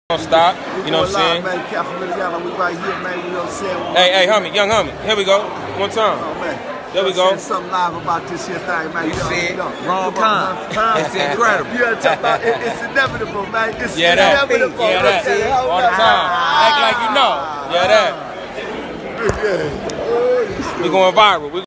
Don't stop, you know what I'm saying? Man, we right here, man, you know what I'm saying? Hey, homie, young homie, here we go. One time. Oh, man. There we go. Something live about this here thing, man. You see it? Wrong time. It's incredible. You gotta talk about it's inevitable, man. It's inevitable. Yeah, that. All the time. Act like you know. Yeah, that. Yeah. We going viral.